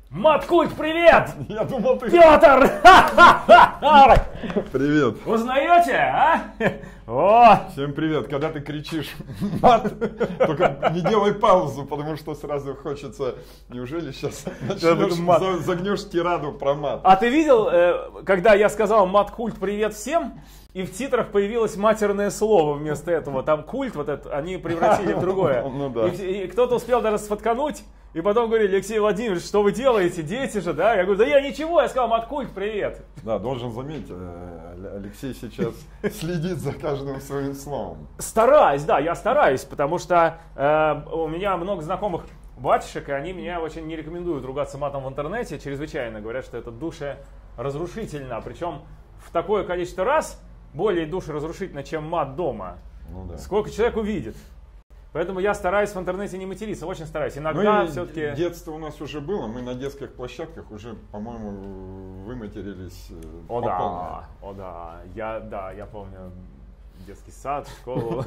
Маткульт, привет! Я думал, ты... Петр! Привет. Узнаете, а? О! Всем привет. Когда ты кричишь мат, только не делай паузу, потому что сразу хочется... Неужели сейчас начнешь, загнешь тираду про мат? А ты видел, когда я сказал маткульт, привет всем? И в титрах появилось матерное слово вместо этого. Там культ, вот это, они превратили в другое. Ну да. И кто-то успел даже сфоткануть. И потом говорили: Алексей Владимирович, что вы делаете? Дети же, да? Я говорю: да я ничего, я сказал маткульт, привет. Да, должен заметить, Алексей сейчас следит за каждым своим словом. Стараюсь, да, я стараюсь, потому что у меня много знакомых батюшек, и они меня очень не рекомендуют ругаться матом в интернете, чрезвычайно говорят, что это душеразрушительно, причем в такое количество раз более душеразрушительно, чем мат дома. Ну, да. Сколько человек увидит. Поэтому я стараюсь в интернете не материться, очень стараюсь. Иногда все-таки... Детство у нас уже было, мы на детских площадках уже, по-моему, выматерились О по да, полной. о да, я помню детский сад, школу.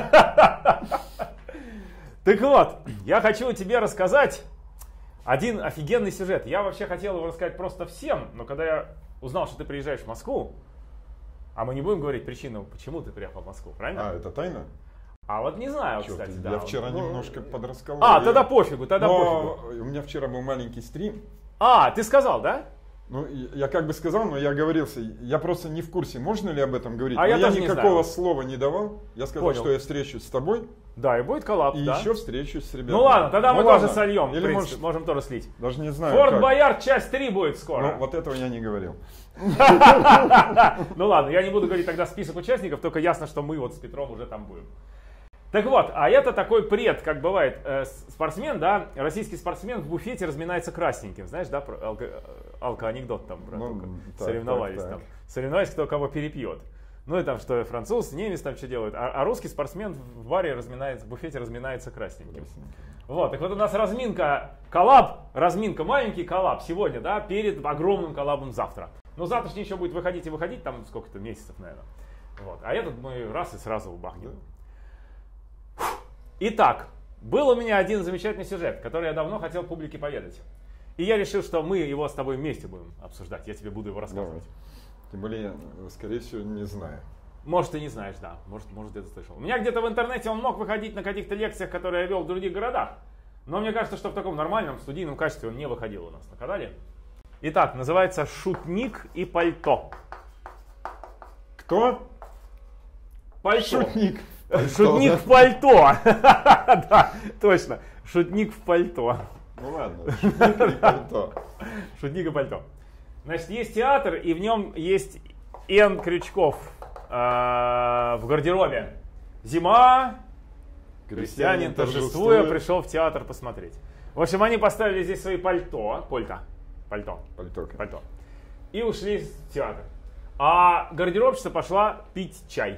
Так вот, я хочу тебе рассказать один офигенный сюжет. Я вообще хотел его рассказать просто всем, но когда я узнал, что ты приезжаешь в Москву, а мы не будем говорить причину, почему ты приехал в Москву, правильно? А, это тайна? А вот не знаю, Черт, кстати, я да. вчера немножко подрассказал. А, тогда пофигу, тогда Но пофигу. у меня вчера был маленький стрим. А, ты сказал, да? Ну, я как бы сказал, но я оговорился. Я просто не в курсе, можно ли об этом говорить. А я Но я даже не никакого знаю. слова не давал. Я сказал, Понял. что я встречусь с тобой. Да, и будет коллапс, И да? еще встречусь с ребятами. Ну ладно, тогда мы ладно. тоже сольем, в Или принципе, может, можем тоже слить. даже не знаю. Форт как. Боярд, часть 3 будет скоро. Ну, вот этого я не говорил. Ну ладно, я не буду говорить тогда список участников, только ясно, что мы вот с Петром уже там будем. Так вот, а это такой пред, как бывает, спортсмен, да, российский спортсмен в буфете разминается красненьким. Знаешь, да, про алко-анекдот там, про Ну, так, соревновались так. там. Соревновались, кто кого перепьет. Ну и там, что француз, немец там что делают. А русский спортсмен в баре разминается, в буфете разминается красненьким. Вот, так вот у нас разминка, коллаб, разминка, маленький коллаб сегодня, да, перед огромным коллабом завтра. Но завтрашний еще будет выходить и выходить, там сколько-то месяцев, наверное. Вот, а этот мы раз и сразу бахнем. Итак, был у меня один замечательный сюжет, который я давно хотел публике поведать. И я решил, что мы его с тобой вместе будем обсуждать. Я тебе буду его рассказывать. Тем более, скорее всего, не знаю. Может, ты не знаешь, да. Может, где-то слышал. У меня где-то в интернете он мог выходить на каких-то лекциях, которые я вел в других городах. Но мне кажется, что в таком нормальном студийном качестве он не выходил у нас на канале. Итак, называется «Шутник и пальто». Кто? Пальто. Шутник. Шутник в пальто. Да, точно. Шутник в пальто. Ну ладно, шутник и пальто. Шутник и пальто. Значит, есть театр, и в нем есть N крючков в гардеробе. Зима, крестьянин, торжествуя, пришел в театр посмотреть. В общем, они поставили здесь свои пальто, пальто, и ушли в театр. А гардеробщица пошла пить чай.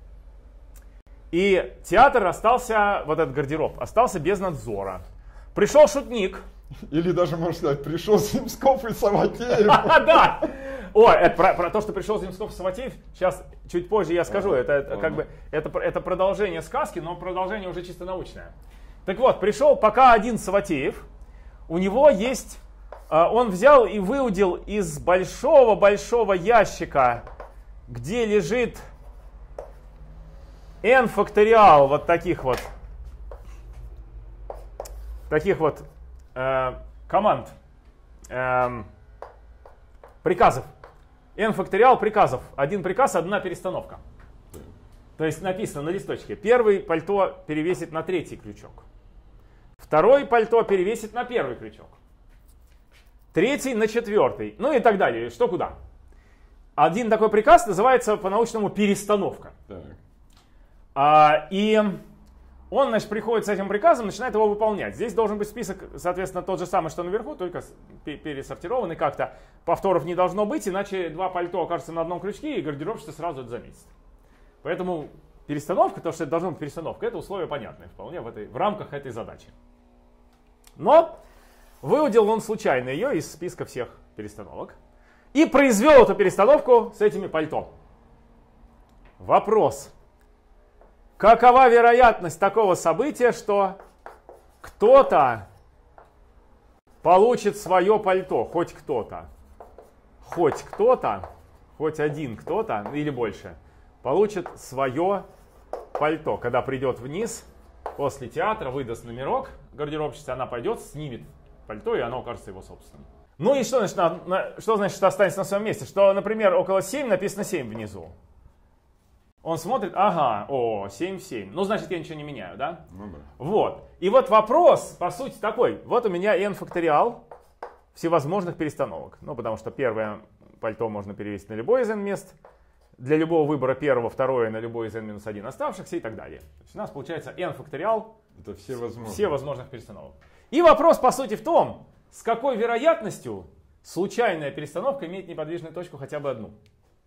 И театр остался, вот этот гардероб, остался без надзора. Пришел шутник. Или даже, можно сказать, пришел Земсков и Саватеев. Да! О, это про то, что пришел Земсков и Саватеев, сейчас чуть позже я скажу. Это как бы это продолжение сказки, но продолжение уже чисто научное. Так вот, пришел пока один Саватеев. У него есть... Он взял и выудил из большого-большого ящика, где лежит n факториал вот таких вот команд, приказов. N факториал приказов. Один приказ, одна перестановка. То есть написано на листочке. Первый пальто перевесит на третий крючок. Второй пальто перевесит на первый крючок. Третий на четвертый. Ну и так далее. Что куда. Один такой приказ называется по-научному перестановка. И он, значит, приходит с этим приказом, начинает его выполнять. Здесь должен быть список, соответственно, тот же самый, что наверху, только пересортированный как-то. Повторов не должно быть, иначе два пальто окажутся на одном крючке, и гардеробщица сразу это заметит. Поэтому перестановка, то, что это должна быть перестановка, это условие понятное вполне в рамках этой задачи. Но выудил он случайно ее из списка всех перестановок и произвел эту перестановку с этими пальто. Вопрос. Какова вероятность такого события, что кто-то получит свое пальто, хоть кто-то, хоть один кто-то или больше, получит свое пальто, когда придет вниз после театра, выдаст номерок гардеробщице, она пойдет, снимет пальто, и оно окажется его собственным. Ну и что значит, что останется на своем месте? Что, например, около 7 написано 7 внизу. Он смотрит, ага, 7, 7. Ну, значит, я ничего не меняю, да? Ну да. Вот. И вот вопрос, по сути, такой. Вот у меня n факториал всевозможных перестановок. Ну, потому что первое пальто можно перевести на любой из n мест. Для любого выбора первого, второе на любой из n-1 оставшихся и так далее. То есть у нас получается n факториал это все возможных перестановок. И вопрос, по сути, в том, с какой вероятностью случайная перестановка имеет неподвижную точку хотя бы одну.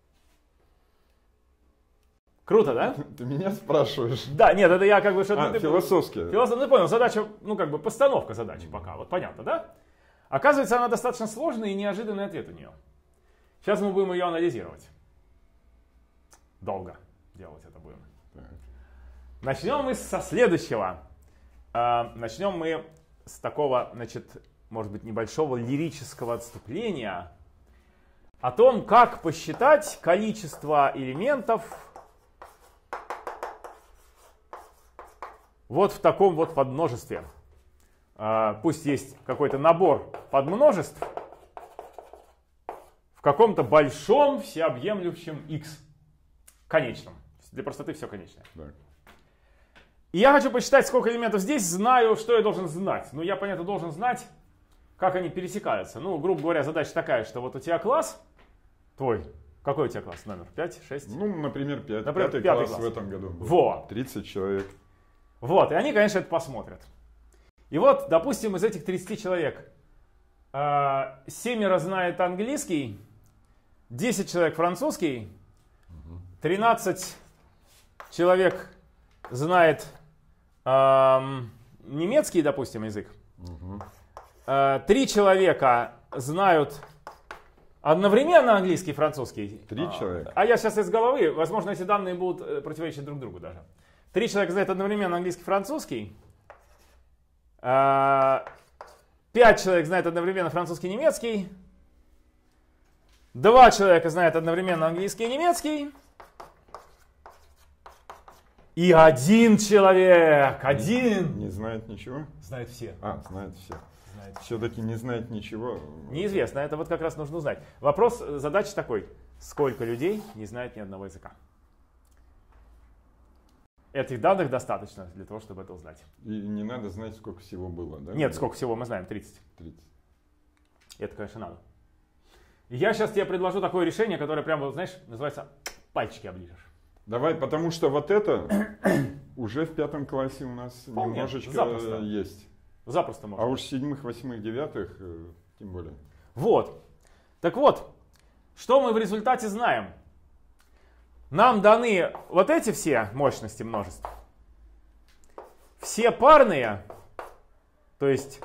Круто, да? Ты меня спрашиваешь? Да, нет, это я как бы что-то... Философски. Философски, понял, задача, постановка задачи пока, вот понятно, да? Оказывается, она достаточно сложная и неожиданный ответ у нее. Сейчас мы будем ее анализировать. Долго делать это будем. Так. Начнем мы со следующего. Начнем мы с такого, может быть, небольшого лирического отступления о том, как посчитать количество элементов вот в таком вот подмножестве. Пусть есть какой-то набор подмножеств в каком-то большом всеобъемлющем x. Конечном. Для простоты все конечное. Так. И я хочу посчитать, сколько элементов здесь, знаю, что я должен знать. Ну, я, понятно, должен знать, как они пересекаются. Ну, грубо говоря, задача такая, что вот у тебя класс твой. Какой у тебя класс? Номер 5, 6? Ну, например, 5. Например, пятый пятый класс в этом году. Вот. 30 человек. Вот, и они, конечно, это посмотрят. И вот, допустим, из этих 30 человек 7 знает английский, 10 человек французский, 13 человек знает немецкий, допустим, язык. 3 человека знают одновременно английский и французский. 3 человека? А я сейчас из головы, возможно, эти данные будут противоречить друг другу даже. 3 человека знают одновременно английский и французский. 5 человек знает одновременно французский и немецкий. 2 человека знают одновременно английский и немецкий. И 1 человек, не знает ничего? Знает все. Знает все. Все-таки не знает ничего. Неизвестно, это вот как раз нужно узнать. Вопрос, задача такой. Сколько людей не знает ни одного языка? Этих данных достаточно для того, чтобы это узнать. И не надо знать, сколько всего было, да? Нет, сколько всего мы знаем, 30. 30. Это, конечно, надо. Я сейчас тебе предложу такое решение, которое прямо, знаешь, называется «пальчики оближешь». Давай, потому что вот это уже в 5 классе у нас немножечко запросто. есть. Запросто можно. А уж 7, 8, 9 тем более. Вот. Так вот, что мы в результате знаем? Нам даны вот эти все мощности множеств. Все парные, то есть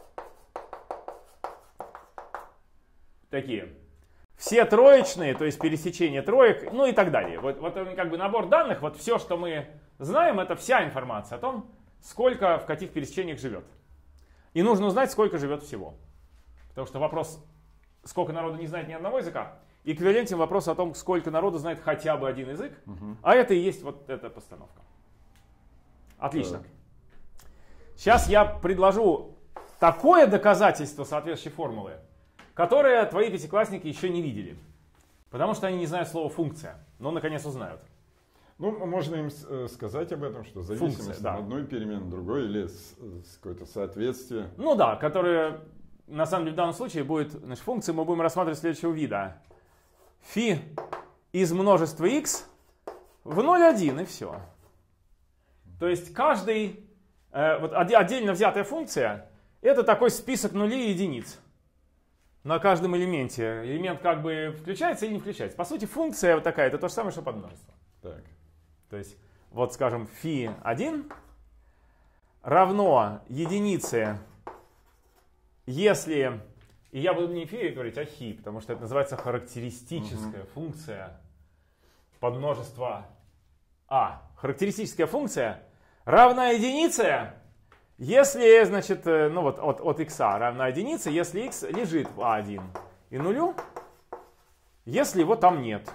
такие. Все троечные, то есть пересечение троек, ну и так далее. Вот как бы набор данных, вот все, что мы знаем, это вся информация о том, сколько в каких пересечениях живет. И нужно узнать, сколько живет всего. Потому что вопрос, сколько народу не знает ни одного языка, эквивалентен вопросу о том, сколько народу знает хотя бы один язык. А это и есть вот эта постановка. Отлично. Сейчас я предложу такое доказательство соответствующей формулы, которое твои пятиклассники еще не видели. Потому что они не знают слова «функция». Но наконец узнают. Ну, можно им сказать об этом, что зависимость Функция, да. одной перемены другой или какое-то соответствие. Ну да, которое на самом деле в данном случае будет, значит, функцию мы будем рассматривать следующего вида. Фи из множества x в 0,1 и все. То есть каждый, вот отдельно взятая функция, это такой список нулей и единиц. На каждом элементе. Элемент как бы включается или не включается. По сути, функция вот такая, это то же самое, что подмножество. Так. То есть, вот скажем, φ1 равно единице, если... И я буду не φ говорить, а χ, потому что это называется характеристическая функция подмножества А. Характеристическая функция равна единице, Если, значит, ну вот от x равна единице, если x лежит в a1 и нулю, если его там нет.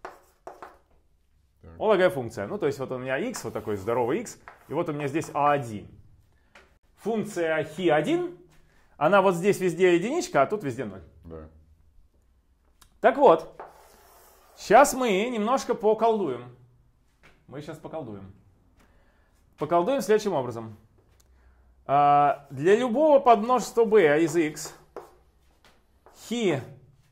Вот такая функция. Ну, то есть вот у меня x, вот такой здоровый x, и вот у меня здесь a1. Функция χ1, она вот здесь везде единичка, а тут везде 0. Да. Так вот, сейчас мы немножко поколдуем. Мы сейчас поколдуем. Поколдуем следующим образом. Для любого подмножества b из x χ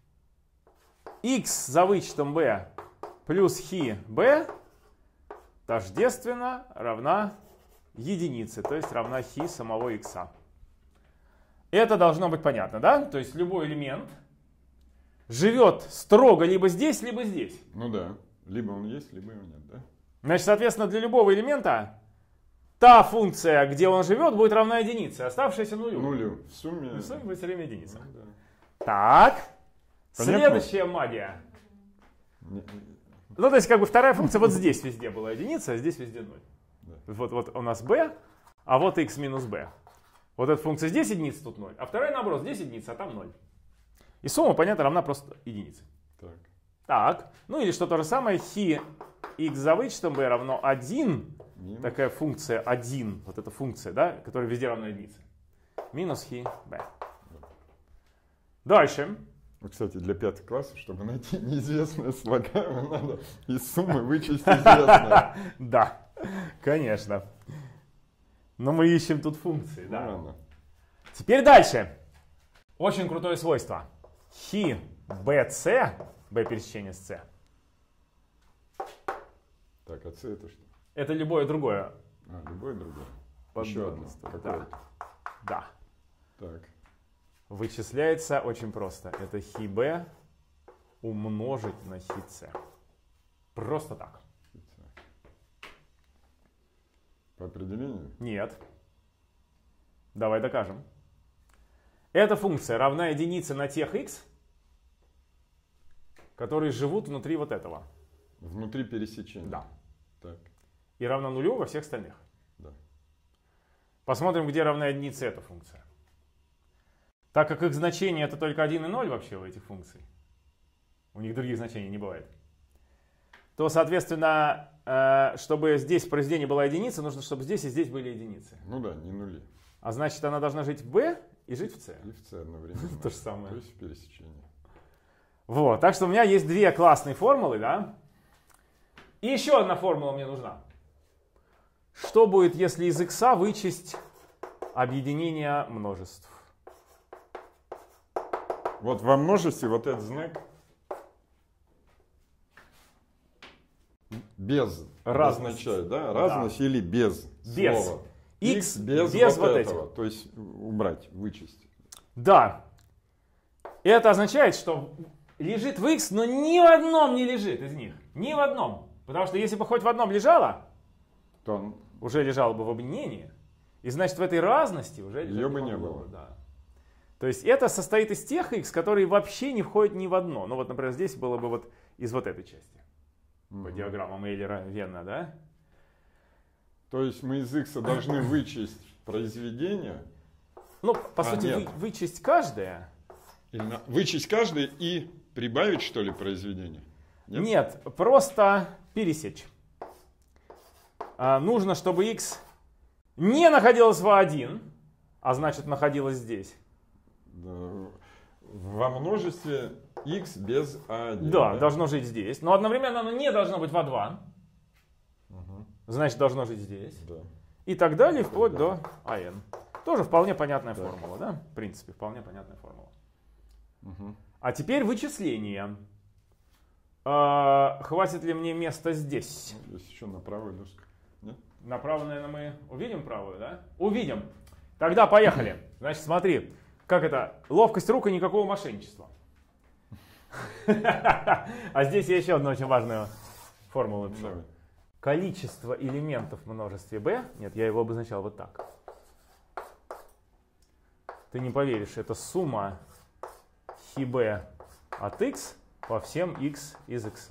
x за вычетом b плюс χ b тождественно равна единице, то есть равна χ самого x. Это должно быть понятно, да? То есть любой элемент живет строго либо здесь, либо здесь. Ну да. Либо он есть, либо его нет, да? Значит, соответственно, для любого элемента та функция, где он живет, будет равна единице, оставшаяся нулю. Нулю. В сумме будет все время единица. Ну, да. Так. Понятно? Следующая магия. Ну, то есть, как бы вторая функция вот здесь везде была единица, а здесь везде 0. Да. Вот у нас b, а вот x минус b. Вот эта функция здесь единица, тут 0. А вторая, наоборот, здесь единица, а там 0. И сумма, понятно, равна просто единице. Так. Так. Ну, или что то же самое, χ x за вычетом b равно 1. Минус. Такая функция 1, вот эта функция, да, которая везде равна единице. Минус χ b. Дальше. Ну, кстати, для 5 классов, чтобы найти неизвестное слагаемое, надо из суммы вычесть известное. Да, конечно. Но мы ищем тут функции, да. Ладно. Теперь дальше. Очень крутое свойство. Хи bc, b пересечение с c. Так, а c это что? Это любое другое. Любое другое. Еще одно. Да. Да. Так. Вычисляется очень просто. Это хи b умножить на хи c. Просто так. По определению? Нет. Давай докажем. Эта функция равна единице на тех x, которые живут внутри вот этого. Внутри пересечения? Да. Так. И равна нулю во всех остальных. Да. Посмотрим, где равна единице эта функция. Так как их значение это только 1 и 0 вообще у этих функций, у них других значений не бывает, то, соответственно, чтобы здесь в произведении была единица, нужно, чтобы здесь и здесь были единицы. Ну да, не нули. А значит, она должна жить в b и жить в c. И в c одновременно. То же самое. То есть в пересечении. Вот, так что у меня есть две классные формулы, да? И еще одна формула мне нужна. Что будет, если из x вычесть объединение множеств? Вот во множестве вот этот знак без означает, да? Разность, да. Или без слова. X без вот этого. То есть убрать, вычесть. Да. И это означает, что лежит в x, но ни в одном не лежит из них. Ни в одном. Потому что если бы хоть в одном лежало, то уже лежало бы в объединении. И значит в этой разности уже ее бы не было. Да. То есть это состоит из тех x, которые вообще не входят ни в одно. Ну вот, например, здесь было бы вот из вот этой части. По диаграммам Эйлера-Венна, да? То есть мы из x должны вычесть произведение. Ну, по сути, вычесть каждое. Вычесть каждое и прибавить, что ли, произведение? Нет, просто пересечь. Нужно, чтобы x не находилось в A1, а значит находилось здесь. Во множестве x без A1. Да, должно жить здесь. Но одновременно оно не должно быть в A2. Значит, должно жить здесь. Да. И так далее, вплоть до AN. Тоже вполне понятная формула, да? В принципе, вполне понятная формула. А теперь вычисление. Хватит ли мне места здесь? Здесь еще на правую доску. Нет? Направо, наверное, мы увидим правую, да? Увидим. Тогда поехали. Значит, смотри, как это? Ловкость рук и никакого мошенничества. А здесь я еще одну очень важную формулу напишу. Количество элементов в множестве b, нет, я его обозначал вот так. Ты не поверишь, это сумма хи b от x по всем x из x.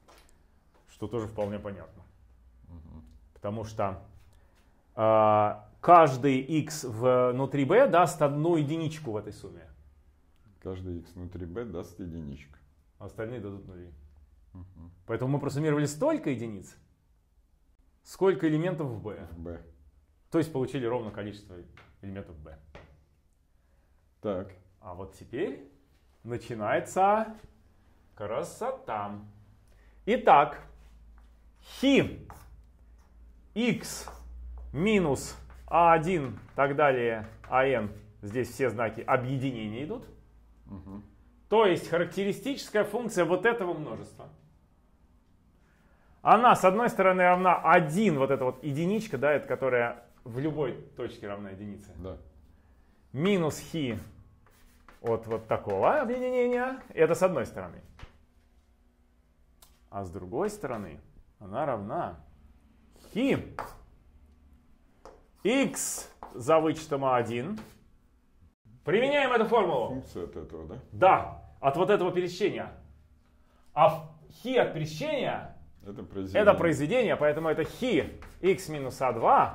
Что тоже вполне понятно. Потому что каждый x внутри b даст одну единичку в этой сумме. Каждый x внутри b даст единичку. А остальные дадут нули. Поэтому мы просуммировали столько единиц, сколько элементов в b. То есть получили ровно количество элементов b. Так. А вот теперь начинается красота. Итак, хи x минус a1, так далее, an, здесь все знаки объединения идут. То есть характеристическая функция вот этого множества. Она, с одной стороны, равна 1, вот эта вот единичка, да, это которая в любой точке равна единице. Да. Минус хи от вот такого объединения, это с одной стороны. А с другой стороны, она равна хи x за вычетом a1. Применяем эту формулу. Функция от этого, да? Да, от вот этого пересечения. А хи от пересечения это произведение, поэтому это хи x минус a2,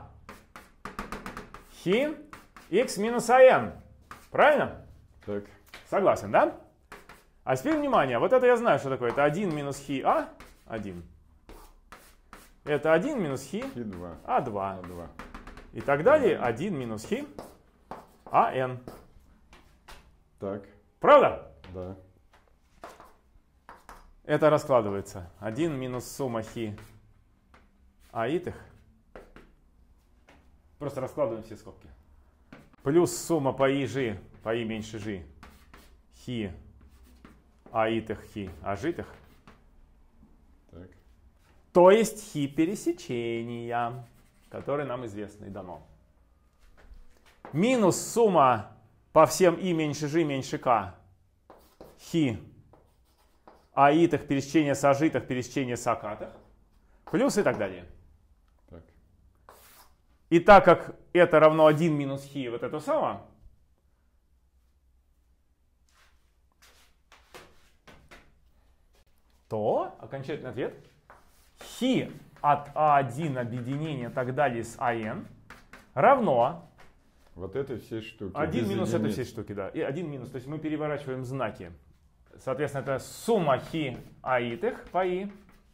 хи x минус an. Правильно? Так. Согласен, да? А теперь внимание, вот это я знаю, что такое. Это 1 минус хи а1. Это 1 минус хи а2. И так далее. 1 минус хи ан. Так. Правда? Да. Это раскладывается. 1 минус сумма хи аитых. Просто раскладываем все скобки. Плюс сумма по и жи, по и меньше жи, хи аитых, хи ажитых. Так. То есть хи пересечения, которое нам известно и дано. Минус сумма по всем и меньше жи, меньше к, хи аитых, пересечения с ажитых, пересечения с акатых, плюс и так далее. Так. И так как это равно 1 минус хи вот это самое, то окончательный ответ хи от а1 объединения и так далее с ан равно вот этой всей штуки. 1 минус этой всей штуки, да. И 1 минус, то есть мы переворачиваем знаки. Соответственно, это сумма хи аитых по и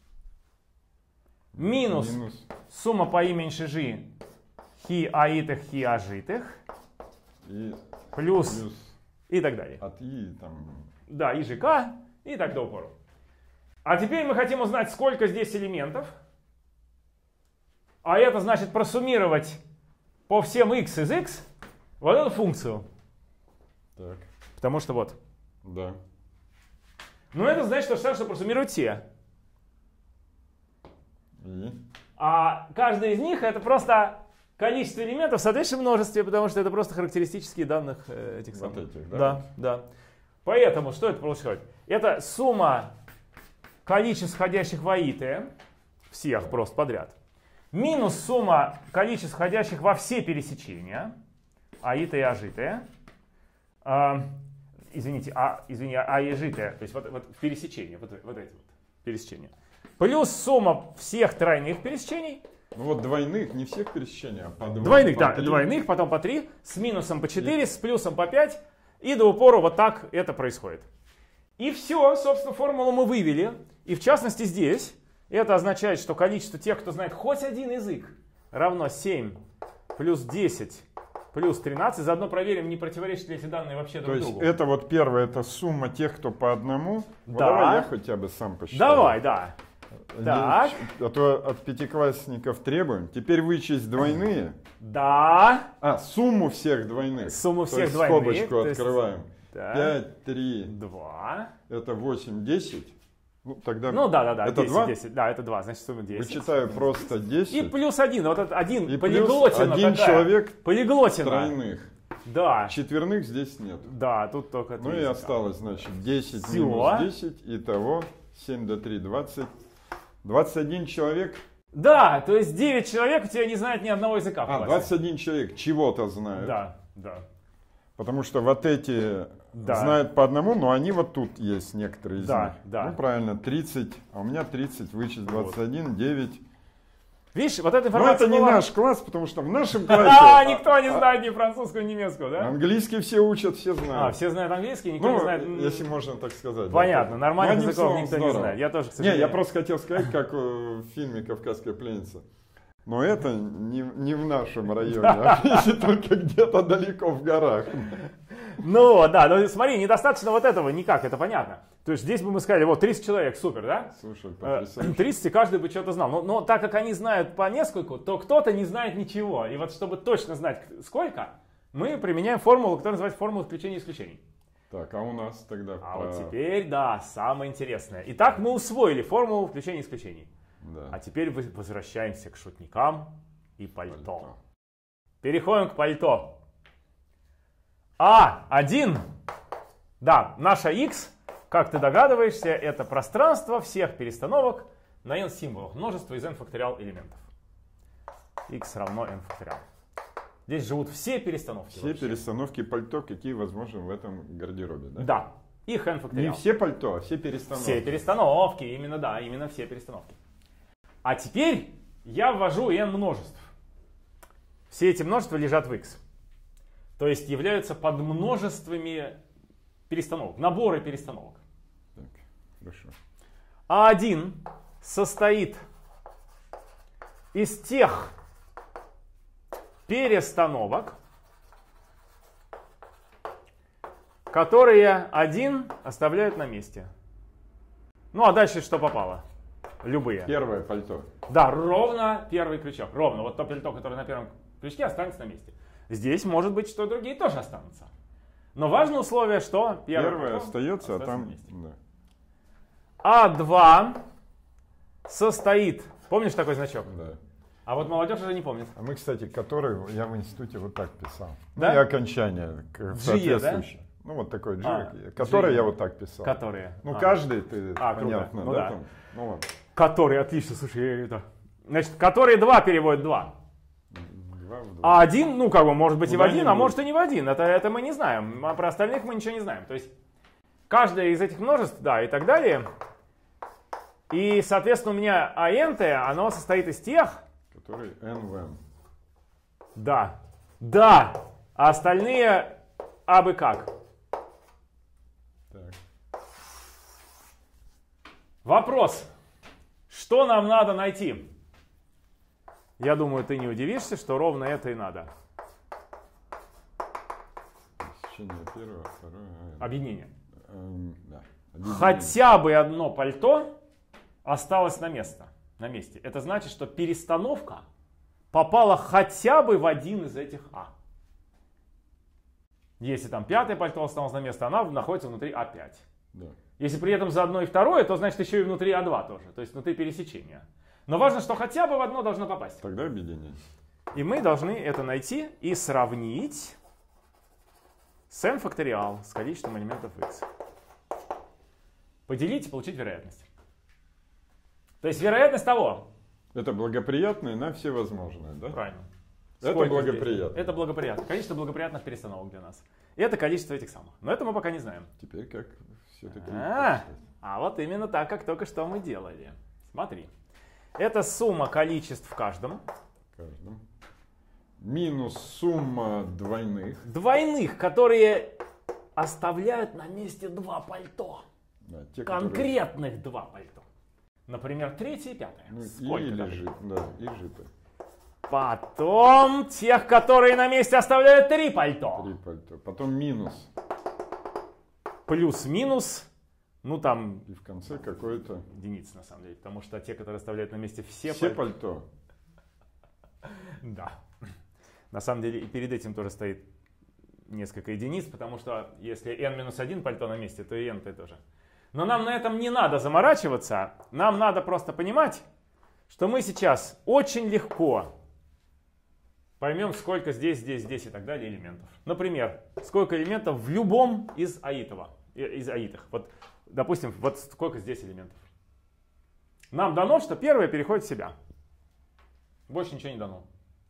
минус сумма по и меньше жи хи аитых, хи ажитых и плюс и так далее. От и там... Да, и ЖК и так до упору. А теперь мы хотим узнать, сколько здесь элементов. А это значит просуммировать по всем x из x вот эту функцию. Так. Потому что вот. Да. Но это значит то же самое, что просуммировать все. И? А каждый из них это просто количество элементов в соответствующем множестве, потому что это просто характеристические данных этих самых. Вот этих, да? Да, да. Поэтому что это происходит? Это сумма количеств входящих в аиты, всех просто подряд, минус сумма количеств входящих во все пересечения, аиты и ажитые, аежитые, то есть вот в пересечении, вот эти вот пересечения, плюс сумма всех тройных пересечений. Ну вот двойных, не всех пересечений, а по 2. Двойных, да, двойных, потом по 3, с минусом по 4, с плюсом по 5, и до упора вот так это происходит. И все, собственно, формулу мы вывели. И в частности здесь это означает, что количество тех, кто знает хоть один язык, равно 7 плюс 10 плюс 13. Заодно проверим, не противоречат ли эти данные вообще друг другу. То есть это вот первое, это сумма тех, кто по одному. Да. Вот давай я хотя бы сам посчитаю. Давай, да. Так. А то от пятиклассников требуем. Теперь вычесть двойные. Да. Сумму всех двойных. Сумму то всех есть двойных. скобочку открываем. Да. 5, 3, 2. Это 8, 10. Ну, тогда Ну да. Это 10, 2? 10. Да, это 2, значит сумма 10. Вычитаю просто 10. И плюс 1. Вот этот 1 И полиглотина плюс 1 такая. человек Полиглотина. тройных. Да. Четверных здесь нет. Да, тут только 3 Ну и языка. осталось, значит, 10 Всё. минус 10. Итого 7 до 3, 20. 21 человек. Да, то есть 9 человек у тебя не знают ни одного языка в классе. 21 человек чего-то знают. Да. Потому что вот эти знают по одному, но они вот тут есть некоторые из них. Да. Ну правильно, 30, а у меня 30, вычесть 21, 9, Видишь, вот эта Но информация это не была... наш класс, потому что в нашем классе... Никто не знает ни французского, ни немецкого, да? Английский все учат, все знают. Все знают английский, никто не знает... если можно так сказать. Понятно, да. нормальных языков никто не знает. Я тоже, к сожалению. Не, я просто хотел сказать, как в фильме «Кавказская пленница». Но это не в нашем районе, а если только где-то далеко в горах. Ну, да, но смотри, недостаточно вот этого никак, это понятно. То есть здесь бы мы сказали, вот 30 человек, супер, да? Слушай, потрясающе. 30, и каждый бы что-то знал. Но так как они знают по нескольку, то кто-то не знает ничего. И вот чтобы точно знать сколько, мы применяем формулу, которая называется формула включения и исключений. Так, а у нас тогда... Вот теперь, да, самое интересное. Итак, мы усвоили формулу включения и исключений. Да. А теперь возвращаемся к шутникам и пальто. Переходим к пальто. А1. Да, наша x, как ты догадываешься, это пространство всех перестановок на n символах. Множество из n факториал элементов. X равно n факториал. Здесь живут все перестановки. Все вообще. Перестановки пальто, какие возможны в этом гардеробе, да? Да. Их n факториал. Не все пальто, а все перестановки. Все перестановки, именно, да, именно все перестановки. А теперь я ввожу n множеств. Все эти множества лежат в x. То есть являются подмножествами перестановок, наборы перестановок. Так, хорошо. А1 состоит из тех перестановок, которые 1 оставляют на месте. Ну а дальше что попало? Любые. Первое пальто. Да, ровно первый крючок. Ровно. Вот то пальто, которое на первом крючке, останется на месте. Здесь может быть, что другие тоже останутся. Но важное условие, что первое остается, а там... на месте. Да. А2 состоит... Помнишь такой значок? Да. А вот молодежь уже не помнит. А мы, кстати, который я в институте вот так писал. Да? Ну, и окончание соответствующее. Да? Ну, вот такой G, который я вот так писал. Которые. Ну, каждый, ты понятно, ну, да? да. Там, ну, вот. Который, отлично, слушай, это... Значит, которые 2 переводят 2. 2 в 2. А 1, ну, как бы, может быть и в 1, а будет. может и не в 1. Это мы не знаем. А про остальных мы ничего не знаем. То есть, каждое из этих множеств, да, и так далее. И, соответственно, у меня АНТ, оно состоит из тех... Который N в N. Да. Да. А остальные абы как. Так. Вопрос. Что нам надо найти? Я думаю, ты не удивишься, что ровно это и надо. Сечение первого, второе. Объединение. Да. Хотя бы одно пальто осталось на месте. Это значит, что перестановка попала хотя бы в один из этих А. Если там пятое пальто осталось на место, она находится внутри А5. Да. Если при этом заодно и второе, то значит еще и внутри А2 тоже. То есть внутри пересечения. Но важно, что хотя бы в одно должно попасть. Тогда объединение. И мы должны это найти и сравнить с n факториал, с количеством элементов x. Поделить и получить вероятность. То есть вероятность того. Это благоприятное на все возможные, да? Правильно. Это Сколько благоприятно. Здесь? Это благоприятно. Количество благоприятных перестановок для нас. И это количество этих самых. Но это мы пока не знаем. Теперь как все-таки... А вот именно так, как только что мы делали. Смотри. Это сумма количеств в каждом. Минус сумма двойных. Двойных, которые оставляют на месте 2 пальто. Да, те, конкретных которые... 2 пальто. Например, 3 и 5. Ну, или житы. Да, и житы. Потом тех, которые на месте оставляют 3 пальто. 3 пальто. Потом минус. Плюс-минус. Ну там... И в конце какой-то... Единица на самом деле. Потому что те, которые оставляют на месте все пальто. Да. На самом деле и перед этим тоже стоит несколько единиц. Потому что если n-1 пальто на месте, то и n-то тоже. Но нам на этом не надо заморачиваться. Нам надо просто понимать, что мы сейчас очень легко поймем, сколько здесь и так далее элементов. Например, сколько элементов в любом из аитов. Вот, допустим, вот сколько здесь элементов. Нам дано, что первое переходит в себя. Больше ничего не дано.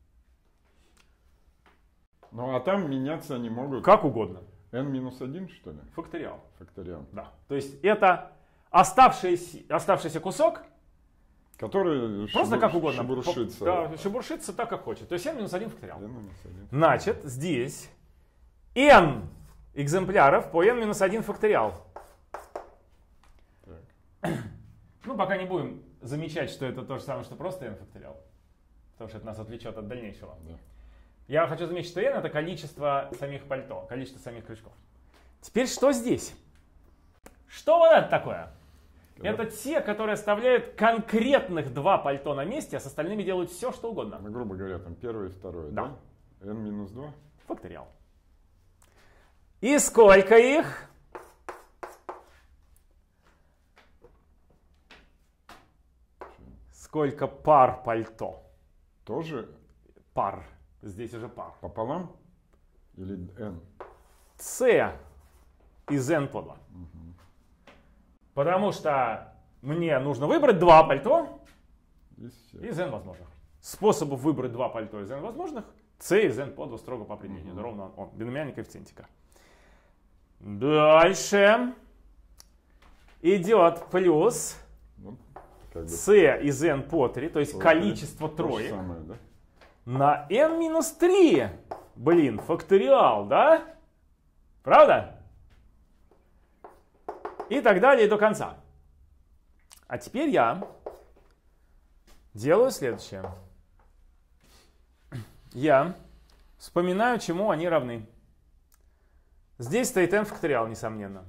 Ну а там меняться они могут. Как угодно. n-1, что ли? Факториал. Факториал. Да. То есть это оставшийся кусок, Который просто как угодно. Шебуршится. Да, шебуршится так, как хочет. То есть n-1 факториал. N-1. Значит, здесь n экземпляров по n-1 факториал. Так. Ну, пока не будем замечать, что это то же самое, что просто n факториал. Потому что это нас отвлечет от дальнейшего. Да. Я хочу заметить, что n это количество самих пальто, количество самих крючков. Теперь что здесь? Что вот это такое? Это те, которые оставляют конкретных два пальто на месте, а с остальными делают все, что угодно. Ну, грубо говоря, там первое и второе, да? n-2? Факториал. И сколько их? Сколько пар пальто? Тоже? Пар. Здесь уже пар. Пополам? Или n? c из n по 2. Угу. Потому что мне нужно выбрать два пальто из n возможных. Способов выбрать два пальто из n возможных c из n по 2 строго по определению. Это ровно он. Биномиальный коэффициентика. Дальше идет плюс c из n по 3, то есть количество троек, самое, да? на n-3. Блин, факториал, да? Правда? И так далее до конца. А теперь я делаю следующее. Я вспоминаю, чему они равны. Здесь стоит n факториал, несомненно.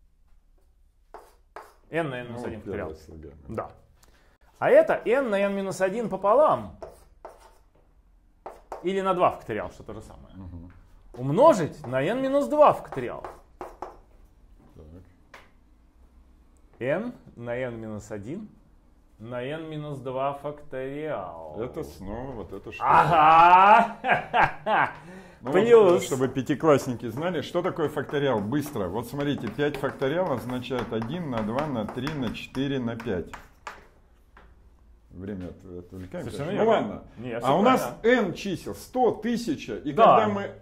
n на n-1 факториал. Да. А это n на n-1 пополам. Или на 2 факториал, что то же самое. Угу. Умножить на n-2 факториал. n на n-1 на n-2 факториал. Это снова вот это что? Ага! Ну, плюс. Вот, чтобы пятиклассники знали, что такое факториал. Быстро. Вот смотрите, 5 факториал означает 1 на 2 на 3 на 4 на 5. Время отвлекаемся. Ну ладно. Нет, а у нас n чисел 100, 1000. И да. когда мы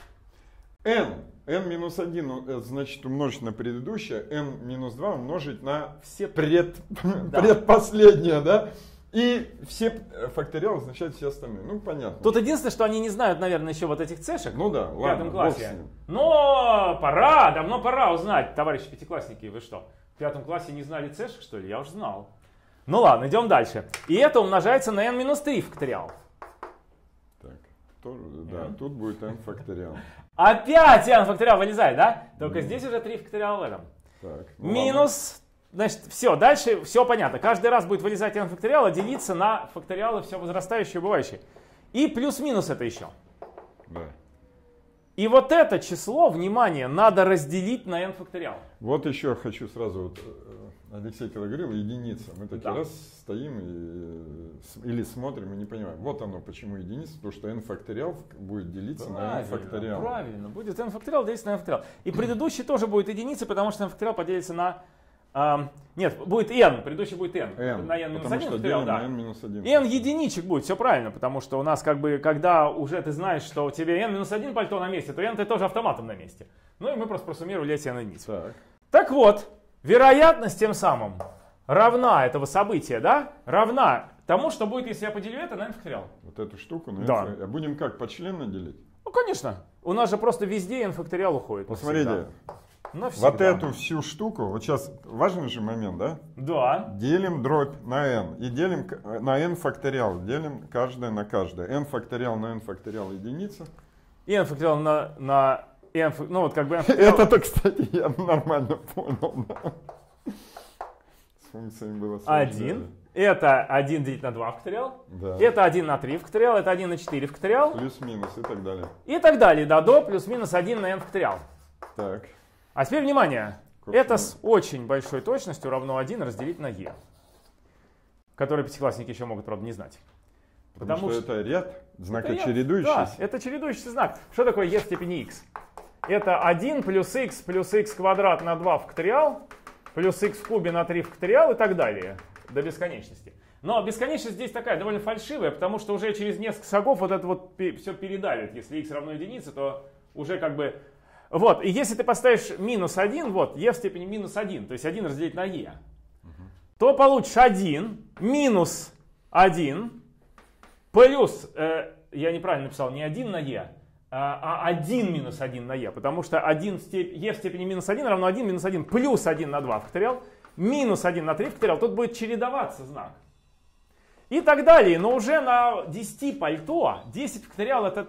n-1 значит умножить на предыдущее, n-2 умножить на все предпоследнее, да? И все факториалы означают все остальные. Ну, понятно. Тут единственное, что они не знают, наверное, еще вот этих цешек. Ну да, в ладно, 5 классе. Но пора, давно пора узнать, товарищи пятиклассники, вы что, в 5 классе не знали цешек, что ли? Я уже знал. Ну ладно, идем дальше. И это умножается на n-3 факториал. Так, да, тут будет n факториал. Опять n факториал вылезает, да? Только здесь уже 3 факториала в этом. Так, ну минус, значит, все, дальше все понятно. Каждый раз будет вылезать n факториал, а делиться на факториалы все возрастающие и убывающие. И плюс-минус это еще. Да. И вот это число, внимание, надо разделить на n факториал. Вот еще хочу сразу, вот, Алексей когда говорил, единица. Мы такие раз стоим или смотрим и не понимаем. Вот оно почему единица, потому что n факториал будет делиться на n факториал. Правильно, будет n факториал делиться на n факториал. И предыдущий тоже будет единицей, потому что n факториал поделится на... нет, будет n, предыдущий будет n. На n-1 факториал, да. n единичек будет, все правильно, потому что у нас как бы, когда уже ты знаешь, что у тебя n-1 пальто на месте, то n ты тоже автоматом на месте. Ну и мы просто просуммировали эти n единиц. Так вот, вероятность тем самым равна этого события, да, равна тому, что будет, если я поделю это на n факториал. Вот эту штуку на n да. факториал. А будем как, почленно делить? Ну, конечно. У нас же просто везде n факториал уходит. Посмотрите. Вот эту всю штуку, вот сейчас важный же момент, да? Да. Делим дробь на n. И делим на n факториал. Делим каждое на каждое. n факториал на n факториал единица. И n факториал на n, ну вот как бы n факториал. Это-то, кстати, я нормально понял. Да? С функциями было сложно. 1. Это 1 делить на 2 факториал. Да. Это 1 на 3 факториал. Это 1 на 4 факториал. Плюс-минус и так далее. И так далее. Да, до плюс-минус 1 на n факториал. Так. А теперь внимание. Это с очень большой точностью равно 1 разделить на e. Который пятиклассники еще могут, правда, не знать. Потому что это ряд, знакочередующийся. Да, это чередующийся знак. Что такое e в степени x? Это 1 плюс x квадрат на 2 факториал, плюс x в кубе на 3 факториал и так далее. До бесконечности. Но бесконечность здесь такая довольно фальшивая, потому что уже через несколько шагов вот это вот все передавит. Если x равно единице, то уже как бы... Вот, и если ты поставишь минус 1, вот, e в степени минус 1, то есть 1 разделить на e, то получишь 1 минус 1 плюс, я неправильно написал, не 1 на e, а 1 минус 1 на e, потому что e в степени минус 1 равно 1 минус 1 плюс 1 на 2 факториал, минус 1 на 3 факториал, тут будет чередоваться знак. И так далее, но уже на 10 пальто, 10 факториал это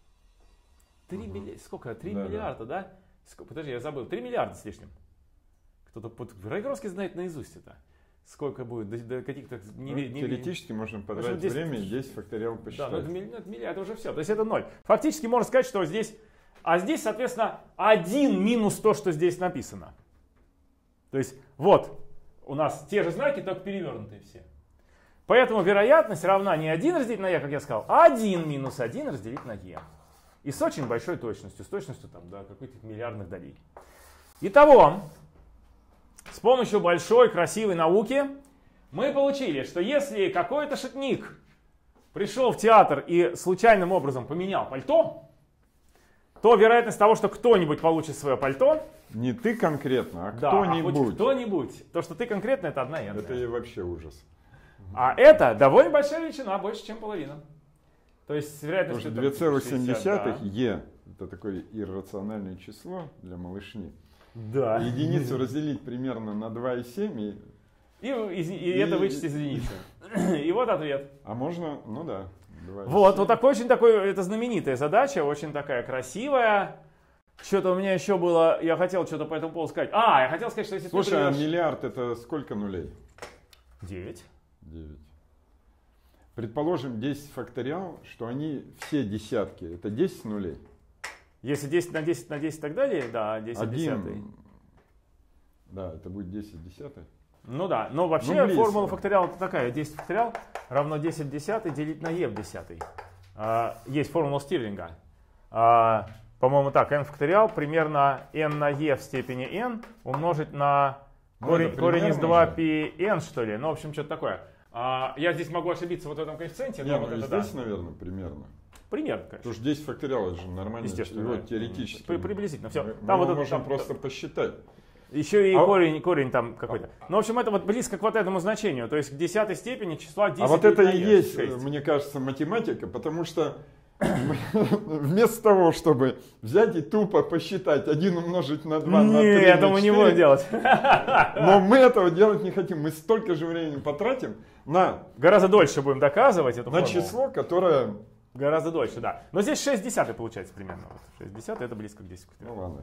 3 миллиарда, сколько? 3 миллиарда, да? Подожди, я забыл, 3 миллиарда с лишним. Кто-то Райгоровский знает наизусть это. Сколько будет до каких-то... Теоретически можно потратить время и 10 факториал посчитать. Да, но это миллиард, это уже все. То есть это 0. Фактически можно сказать, что здесь... А здесь, соответственно, 1 минус то, что здесь написано. То есть вот у нас те же знаки, только перевернутые все. Поэтому вероятность равна не 1 разделить на e, как я сказал, а 1 минус 1 разделить на e. И с очень большой точностью, с точностью там, до каких-то миллиардных долей. Итого, с помощью большой красивой науки мы получили, что если какой-то шутник пришел в театр и случайным образом поменял пальто, то вероятность того, что кто-нибудь получит свое пальто... Не ты конкретно, а да, кто-нибудь. Кто-нибудь. То, что ты конкретно, это одна n. Это и вообще ужас. А это довольно большая величина, больше, чем половина. То есть вероятность... 2,7 да. e это такое иррациональное число для малышни. Да. Единицу разделить примерно на 2,7 и это вычесть из единицы. И вот ответ. А можно, ну да. 2,7. Вот такой очень такой, это знаменитая задача, очень такая красивая. Что-то у меня еще было, я хотел что-то по этому поводу сказать. Я хотел сказать, что если Слушай, а миллиард это сколько нулей? 9. 9. Предположим, 10 факториал, что они все десятки, это 10 нулей. Если 10 на 10 на 10 и так далее, да, 10 десятый. Да, это будет 10 десятых. Ну да, но вообще формула факториала такая, 10 факториал равно 10 десятый делить на e в десятый. Есть формула Стирлинга. По-моему так, n факториал примерно n на e в степени n умножить на корень из 2πn, что ли. Ну, в общем, что-то такое. Я здесь могу ошибиться вот в этом коэффициенте. Не, вот здесь, наверное, примерно. Примерно, конечно. Потому что 10 факториал, это же нормально. Естественно. Его теоретически. Приблизительно. Все. Мы можем просто посчитать. Еще и корень там какой-то. Ну, в общем, это вот близко к вот этому значению. То есть к 10 степени числа 10. А вот это и есть, 6. Мне кажется, математика, потому что вместо того, чтобы взять и тупо посчитать 1 умножить на 2 на 3 Нет, это мы не будем делать. Но мы этого делать не хотим. Мы столько же времени потратим на... Гораздо дольше будем доказывать эту формулу. На число, которое... Гораздо дольше, да. Но здесь 6 десятых получается примерно. 6 десятых это близко к 10. Ну ладно.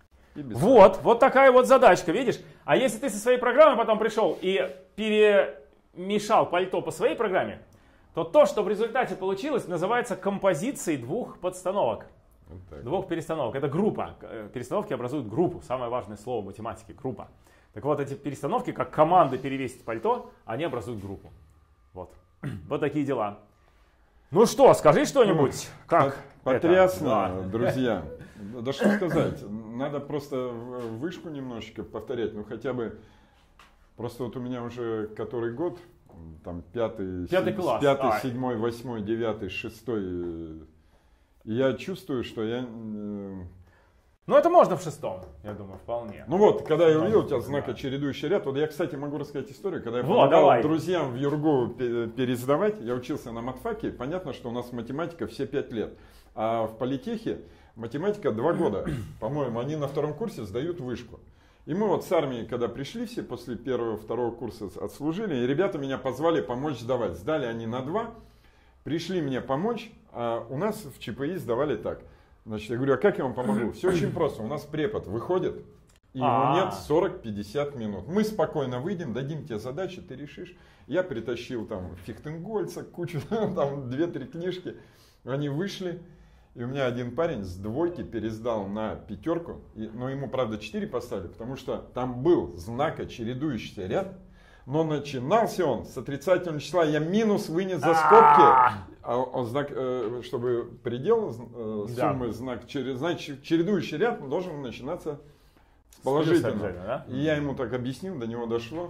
Вот такая вот задачка, видишь? А если ты со своей программой потом пришел и перемешал пальто по своей программе, то, что в результате получилось, называется композицией двух подстановок. Вот двух перестановок. Это группа. Перестановки образуют группу. Самое важное слово в математике — группа. Так вот, эти перестановки, как команды перевесить пальто, они образуют группу. Вот. Вот такие дела. Ну что, скажи что-нибудь. Как? Потрясно, друзья. Да что сказать. Надо просто вышку немножечко повторять. Ну хотя бы. Просто вот у меня уже который год. Там 5, класс. 5, 7, 8, 9, 6. И я чувствую, что я... Ну это можно в 6, я думаю, вполне. Ну вот, когда я увидел у тебя знакочередующий ряд, вот я, кстати, могу рассказать историю, когда я помогал друзьям в ЮрГУ пересдавать, я учился на матфаке, понятно, что у нас математика все 5 лет, а в политехе математика 2 года, по-моему, они на 2-м курсе сдают вышку. И мы вот с армии, когда пришли все, после 1-2 курса отслужили, и ребята меня позвали помочь сдавать. Сдали они на 2, пришли мне помочь, а у нас в ЧПИ сдавали так. Значит, я говорю, а как я вам помогу? Все очень просто. У нас препод выходит, и ему нет 40-50 минут. Мы спокойно выйдем, дадим тебе задачи, ты решишь. Я притащил там Фихтенгольца, кучу, там 2-3 книжки. Они вышли, и у меня один парень с 2 пересдал на 5, но ему, правда, 4 поставили, потому что там был знакочередующийся ряд, но начинался он с отрицательного числа. Я минус вынес за скобки. А знак, чтобы предел суммы знак, значит, чередующий ряд должен начинаться с положительного. Да? И я ему так объяснил, до него дошло.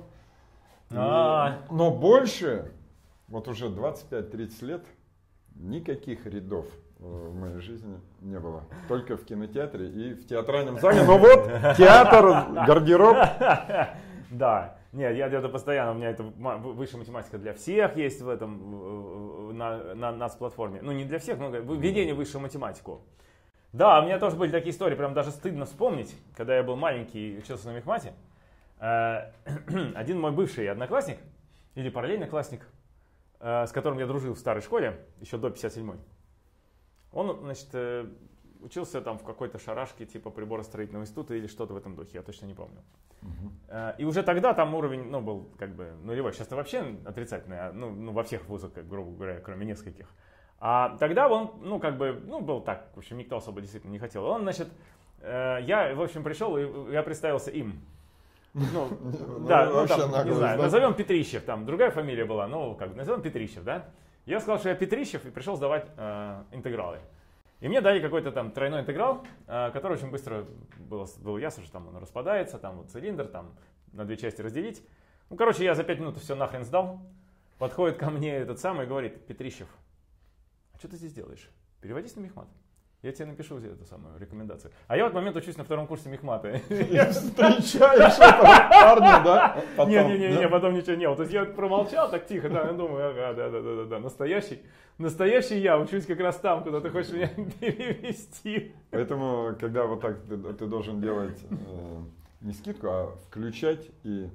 Но больше, вот уже 25-30 лет, никаких рядов в моей жизни не было. Только в кинотеатре и в театральном зале. Но вот театр, гардероб. Да, нет, я где-то постоянно, у меня это высшая математика для всех есть в этом, на нацплатформе. Ну, не для всех, но введение в высшую математику. Да, у меня тоже были такие истории, прям даже стыдно вспомнить, когда я был маленький и учился на мехмате. Один мой бывший одноклассник, или параллельный классник, с которым я дружил в старой школе, еще до 57-й, он, значит, учился там в какой-то шарашке типа приборостроительного института или что-то в этом духе, я точно не помню. И уже тогда там уровень, ну, был как бы нулевой. Сейчас-то вообще отрицательный, ну, во всех вузах, как, грубо говоря, кроме нескольких. А тогда он, ну, как бы, ну, был так, в общем, никто особо действительно не хотел. Он, значит, я, в общем, пришел, и я представился им. Ну, да, ну, там, не знаю, назовем Петрищев, там другая фамилия была, ну, как, назовем Петрищев, да? Я сказал, что я Петрищев, и пришел сдавать интегралы. И мне дали какой-то там тройной интеграл, который очень быстро было ясно, что там он распадается, там вот цилиндр, там на две части разделить. Ну, короче, я за 5 минут все нахрен сдал. Подходит ко мне этот самый и говорит: Петрищев, а что ты здесь делаешь? Переводись на мехмат. Я тебе напишу эту самую рекомендацию. А я в этот момент учусь на 2-м курсе мехмата. Встречаешь этого парня, да? Не, потом ничего не было. То есть я промолчал так тихо, да, думаю, ага, да, настоящий я учусь как раз там, куда ты хочешь меня перевести. Поэтому, когда вот так ты должен делать не скидку, а включать и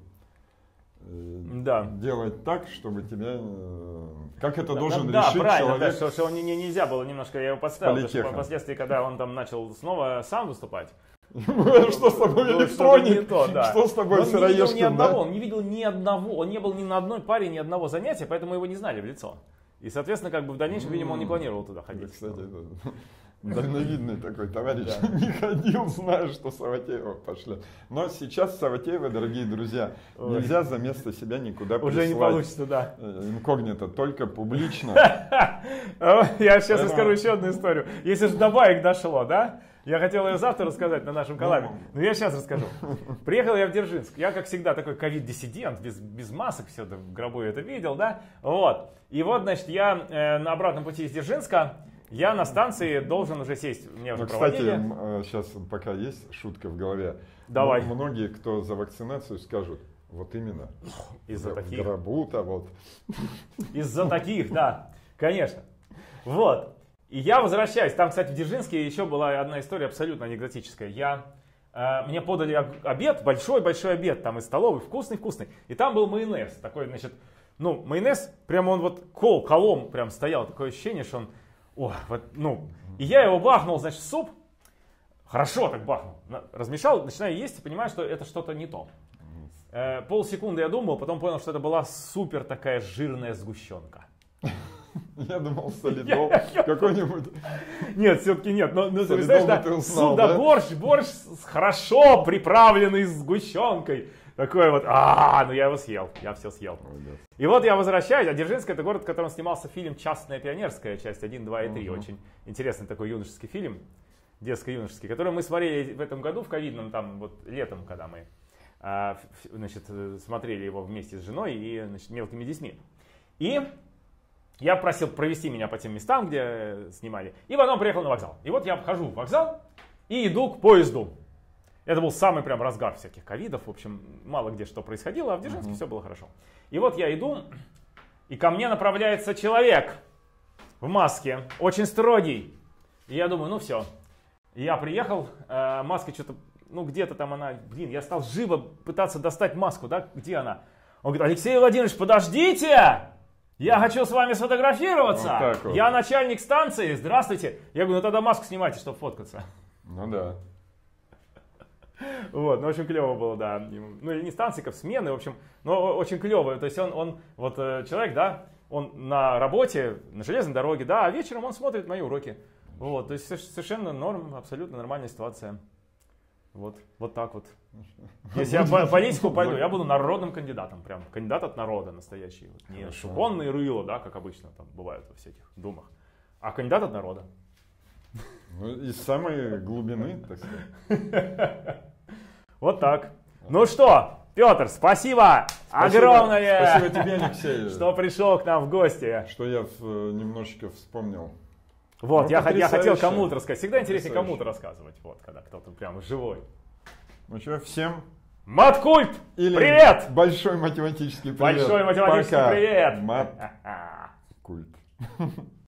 делать так, чтобы тебя... Как это должен решить человек? Да, что нельзя было немножко, я его подставил, потому что впоследствии, когда он там начал снова сам выступать, что с тобой электроник? Что с тобой сыроежкин? Он не видел ни одного, он не был ни на одной паре, ни одного занятия, поэтому его не знали в лицо. И, соответственно, как бы в дальнейшем, видимо, он не планировал туда ходить. Кстати, дальновидный такой товарищ, не ходил, зная, что Саватеева пошли. Но сейчас Саватеева, дорогие друзья, нельзя за место себя никуда прислать. Уже не получится, да. Инкогнито, только публично. Я сейчас расскажу еще одну историю. Если же до баек дошло, да? Я хотел ее завтра рассказать на нашем коллабе, но я сейчас расскажу. Приехал я в Дзержинск. Я, как всегда, такой ковид-диссидент, без масок, все в гробу это видел, да? Вот. И вот, значит, я на обратном пути из Дзержинска, я на станции должен уже сесть. Мне уже проводили. Кстати, сейчас пока есть шутка в голове. Давай. Многие, кто за вакцинацию, скажут: вот именно. Из-за таких. В гробу-то вот. Из-за таких, да. Конечно. Вот. И я возвращаюсь. Там, кстати, в Дзержинске еще была одна история абсолютно анекдотическая. Мне подали обед, большой-большой обед, там из столовой, вкусный-вкусный. И там был майонез. Такой, значит, ну, майонез, прямо он вот колом прям стоял. Такое ощущение, что он... И я его бахнул, значит, в суп. Хорошо так бахнул. Размешал, начинаю есть и понимаю, что это что-то не то. Полсекунды я думал, потом понял, что это была супер такая жирная сгущенка. Я думал, солидол какой-нибудь. Нет, все-таки нет. Но ты представляешь, да, борщ с хорошо приправленной сгущенкой. Такой вот, ну я его съел, я все съел. И вот я возвращаюсь, а Дзержинск — это город, в котором снимался фильм «Частная пионерская», часть 1, 2 и 3. Очень интересный такой юношеский фильм, детско-юношеский, который мы смотрели в этом году, в ковидном, там вот летом, когда мы, значит, смотрели его вместе с женой и, значит, мелкими детьми. И я просил провести меня по тем местам, где снимали, и потом приехал на вокзал. И вот я обхожу вокзал и иду к поезду. Это был самый прям разгар всяких ковидов, в общем, мало где что происходило, а в Дзержинске все было хорошо. И вот я иду, и ко мне направляется человек в маске, очень строгий. И я думаю, ну все. И я приехал, маска что-то, ну где-то там она, я стал живо пытаться достать маску, да, где она? Он говорит: Алексей Владимирович, подождите! Я хочу с вами сфотографироваться. Вот. Я начальник станции, здравствуйте. Я говорю: ну тогда маску снимайте, чтобы фоткаться. Ну да. Вот, ну очень клево было, да. Ну или не станции, как смены, в общем, но очень клево. То есть он вот человек, да, он на работе, на железной дороге, да, а вечером он смотрит мои уроки. Вот, то есть совершенно норм, абсолютно нормальная ситуация. Вот так вот. Если я в политику пойду, я буду народным кандидатом, прям кандидат от народа настоящий. Вот. Не шупонные рыло, да, как обычно там бывают во всяких думах, а кандидат от народа. Ну, из самой глубины, так сказать. Вот так. Ну что, Петр, спасибо огромное. Спасибо тебе, Алексей. Что пришел к нам в гости. Что я немножечко вспомнил. Вот, я хотел кому-то рассказать. Всегда интереснее кому-то рассказывать, вот, когда кто-то прям живой. Ну что, всем Маткульт! Или Привет! большой математический привет. Большой математический Пока. привет! Маткульт.